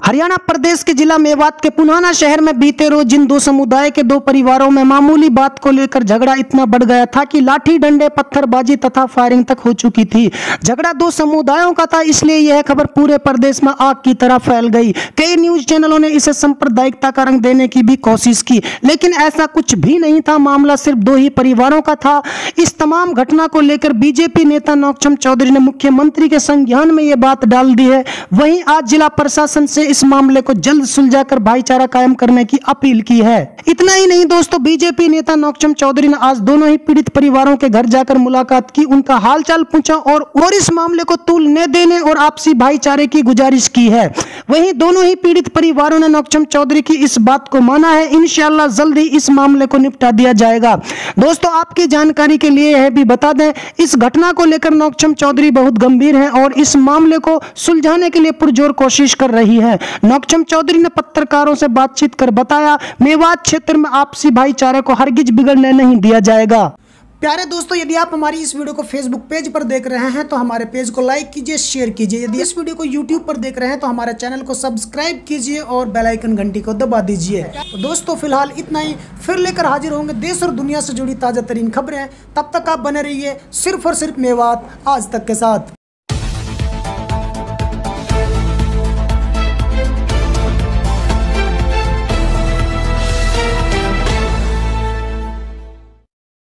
हरियाणा प्रदेश के जिला मेवात के पुनाना शहर में बीते रोज जिन दो समुदाय के दो परिवारों में मामूली बात को लेकर झगड़ा इतना बढ़ गया था कि लाठी डंडे पत्थरबाजी तथा फायरिंग तक हो चुकी थी। झगड़ा दो समुदायों का था, इसलिए यह खबर पूरे प्रदेश में आग की तरह फैल गई। कई न्यूज चैनलों ने इसे सांप्रदायिकता का रंग देने की भी कोशिश की, लेकिन ऐसा कुछ भी नहीं था। मामला सिर्फ दो ही परिवारों का था। इस तमाम घटना को लेकर बीजेपी नेता नौकचंद चौधरी ने मुख्यमंत्री के संज्ञान में यह बात डाल दी है। वहीं आज जिला प्रशासन से इस मामले को जल्द सुलझाकर भाईचारा कायम करने की अपील की है। इतना ही नहीं दोस्तों, बीजेपी नेता नौकचंद चौधरी ने आज दोनों ही पीड़ित परिवारों के घर जाकर मुलाकात की, उनका हालचाल पूछा और इस मामले को तूलने देने और आपसी भाईचारे की गुजारिश की है। वहीं दोनों ही पीड़ित परिवारों ने नौकचंद चौधरी की इस बात को माना है। इंशाअल्लाह जल्द ही इस मामले को निपटा दिया जाएगा। दोस्तों, आपकी जानकारी के लिए यह भी बता दें, इस घटना को लेकर नौकचंद चौधरी बहुत गंभीर हैं और इस मामले को सुलझाने के लिए पुरजोर कोशिश कर रही है। नौकचंद चौधरी ने पत्रकारों से बातचीत कर बताया, मेवात क्षेत्र में आपसी भाईचारे को हरगिज बिगड़ने नहीं दिया जाएगा। प्यारे दोस्तों, यदि आप हमारी इस वीडियो को फेसबुक पेज पर देख रहे हैं तो हमारे पेज को लाइक कीजिए, शेयर कीजिए। यदि इस वीडियो को यूट्यूब पर देख रहे हैं तो हमारे चैनल को सब्सक्राइब कीजिए और बेल आइकन घंटी को दबा दीजिए। तो दोस्तों, फिलहाल इतना ही। फिर लेकर हाजिर होंगे देश और दुनिया से जुड़ी ताज़ा तरीन खबरें। तब तक आप बने रहिए सिर्फ और सिर्फ मेवात आज तक के साथ।